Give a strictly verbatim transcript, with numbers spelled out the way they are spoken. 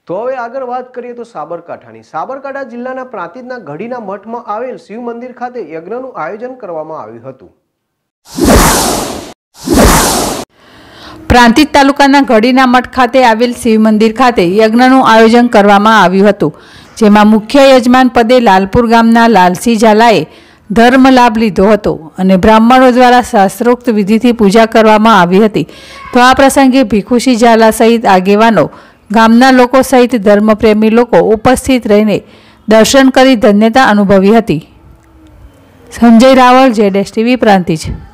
તો હવે આગળ વાત કરીએ તો સાબરકાંઠાની સાબરકાંઠા જિલ્લાના પ્રાંતિજના ઘડીના મઠમાં આવેલ શિવ મંદિર ખાતે યજ્ઞનું આયોજન કરવામાં આવ્યું હતું। પ્રાંતિજ તાલુકાના ઘડીના મઠ ખાતે આવેલ શિવ મંદિર ખાતે યજ્ઞનું આયોજન કરવામાં આવ્યું હતું, જેમાં મુખ્ય યજમાન પદે લાલપુર ગામના લાલસિંહ ઝાલાએ ધર્મ લાભ લીધો હતો અને બ્રાહ્મણો દ્વારા શાસ્ત્રોક્ત વિધિથી પૂજા કરવામાં આવી હતી। તો આ પ્રસંગે ભીખુસિંહ ઝાલા સહિત આગેવાનો, ગામના લોકો સહિત ધર્મપ્રેમી લોકો ઉપસ્થિત રહીને દર્શન કરી ધન્યતા અનુભવી હતી। સંજય રાવળ, જેડેશ ટીવી, પ્રાંતિજ।